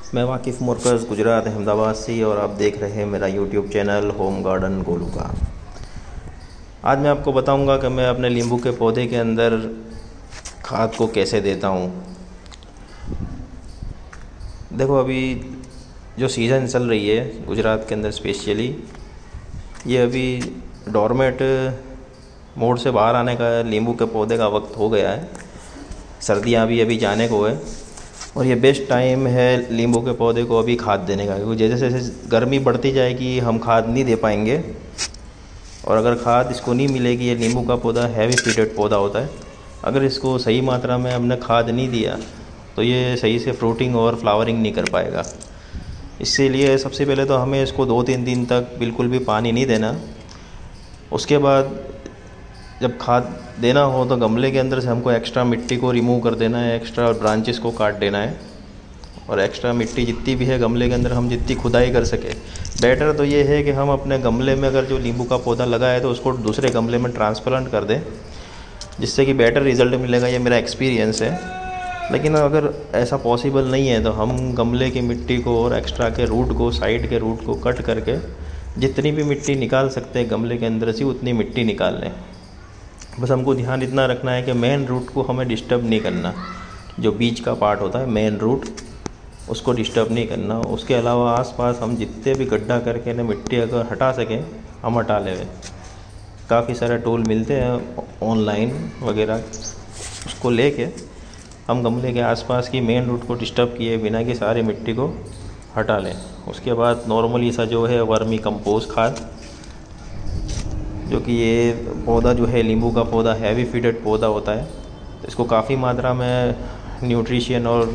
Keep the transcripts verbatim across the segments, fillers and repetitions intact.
मैं वाकिफ़ मुर्कज़ गुजरात अहमदाबाद से और आप देख रहे हैं मेरा YouTube channel home garden Golu का। आज मैं आपको बताऊंगा कि मैं अपने नींबू के पौधे के अंदर खाद को कैसे देता हूं। देखो, अभी जो सीज़न चल रही है गुजरात के अंदर स्पेशली, ये अभी डोरमेट मोड से बाहर आने का नींबू के पौधे का वक्त हो गया है। सर्दियाँ भी अभी जाने को है और ये बेस्ट टाइम है नींबू के पौधे को अभी खाद देने का, क्योंकि जैसे जैसे गर्मी बढ़ती जाएगी हम खाद नहीं दे पाएंगे। और अगर खाद इसको नहीं मिलेगी, ये नींबू का पौधा हैवी सीडेड पौधा होता है, अगर इसको सही मात्रा में हमने खाद नहीं दिया तो ये सही से फ्रूटिंग और फ्लावरिंग नहीं कर पाएगा। इसीलिए सबसे पहले तो हमें इसको दो तीन दिन तक बिल्कुल भी पानी नहीं देना। उसके बाद जब खाद देना हो तो गमले के अंदर से हमको एक्स्ट्रा मिट्टी को रिमूव कर देना है, एक्स्ट्रा ब्रांचेस को काट देना है और एक्स्ट्रा मिट्टी जितनी भी है गमले के अंदर हम जितनी खुदाई कर सके। बेटर तो ये है कि हम अपने गमले में अगर जो नींबू का पौधा लगा है तो उसको दूसरे गमले में ट्रांसप्लांट कर दें, जिससे कि बेटर रिज़ल्ट मिलेगा। ये मेरा एक्सपीरियंस है। लेकिन अगर ऐसा पॉसिबल नहीं है तो हम गमले की मिट्टी को और एक्स्ट्रा के रूट को, साइड के रूट को कट करके जितनी भी मिट्टी निकाल सकते हैं गमले के अंदर से उतनी मिट्टी निकाल लें। बस हमको ध्यान इतना रखना है कि मेन रूट को हमें डिस्टर्ब नहीं करना। जो बीच का पार्ट होता है मेन रूट, उसको डिस्टर्ब नहीं करना। उसके अलावा आसपास हम जितने भी गड्ढा करके ना मिट्टी अगर हटा सकें हम हटा लें। काफ़ी सारे टूल मिलते हैं ऑनलाइन वगैरह, उसको लेके हम गमले के आसपास की मेन रूट को डिस्टर्ब किए बिना कि सारी मिट्टी को हटा लें। उसके बाद नॉर्मली सा जो है वर्मी कंपोस्ट खाद, जो कि ये पौधा जो है नींबू का पौधा हैवी फीडेड पौधा होता है, तो इसको काफ़ी मात्रा में न्यूट्रिशन और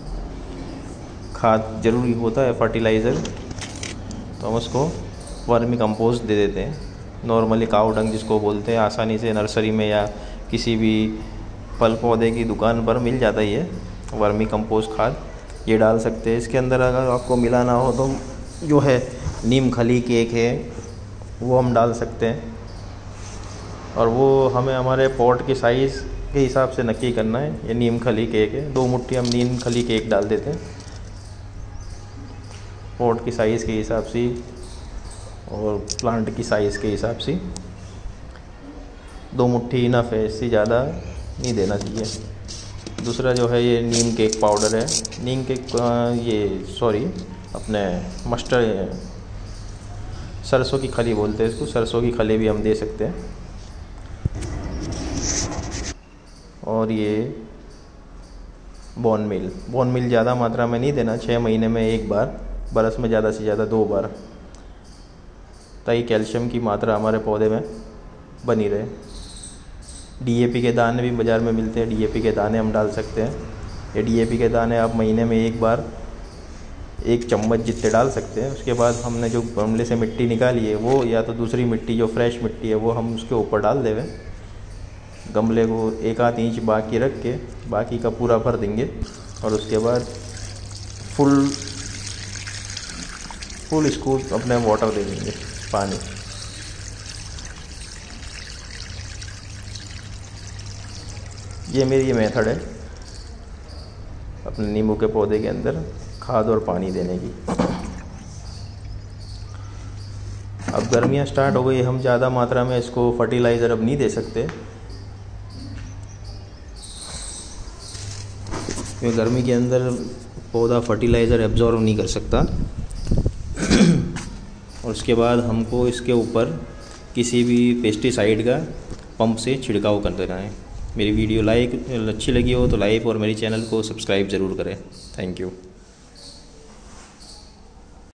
खाद ज़रूरी होता है, फर्टिलाइज़र। तो हम उसको वर्मी कंपोस्ट दे देते हैं। नॉर्मली काऊ डंग जिसको बोलते हैं, आसानी से नर्सरी में या किसी भी फल पौधे की दुकान पर मिल जाता ही है वर्मी कंपोस्ट खाद, ये डाल सकते हैं। इसके अंदर अगर आपको मिलाना हो तो जो है नीम खली केक है वो हम डाल सकते हैं, और वो हमें हमारे पॉट के साइज़ के हिसाब से नक्की करना है। ये नीम खली केक है, दो मुट्ठी हम नीम खली केक डाल देते हैं पॉट की साइज़ के हिसाब से और प्लांट की साइज़ के हिसाब से। दो मुट्ठी इनफ है, इससे ज़्यादा नहीं देना चाहिए। दूसरा जो है ये नीम केक पाउडर है। नीम केक ये सॉरी अपने मस्टर्ड सरसों की खली बोलते हैं इसको, सरसों की खली भी हम दे सकते हैं। और ये बोन मिल बोन मिल ज़्यादा मात्रा में नहीं देना, छः महीने में एक बार, बरस में ज़्यादा से ज़्यादा दो बार, ताकि कैल्शियम की मात्रा हमारे पौधे में बनी रहे। डीएपी के दाने भी बाज़ार में मिलते हैं, डीएपी के दाने हम डाल सकते हैं। ये डीएपी के दाने आप महीने में एक बार एक चम्मच जितने डाल सकते हैं। उसके बाद हमने जो गमले से मिट्टी निकाली है वो, या तो दूसरी मिट्टी जो फ्रेश मिट्टी है वो हम उसके ऊपर डाल देंगे। गमले को एक आध इंच बाकी रख के बाकी का पूरा भर देंगे और उसके बाद फुल फुल इसको अपने वाटर दे देंगे, पानी। ये मेरी मेथड है अपने नींबू के पौधे के अंदर खाद और पानी देने की। अब गर्मियाँ स्टार्ट हो गई, हम ज़्यादा मात्रा में इसको फर्टिलाइज़र अब नहीं दे सकते, क्योंकि गर्मी के अंदर पौधा फर्टिलाइज़र एब्जॉर्व नहीं कर सकता। और उसके बाद हमको इसके ऊपर किसी भी पेस्टिसाइड का पंप से छिड़काव कर देना है। मेरी वीडियो लाइक अच्छी लगी हो तो लाइक और मेरी चैनल को सब्सक्राइब ज़रूर करें। Thank you.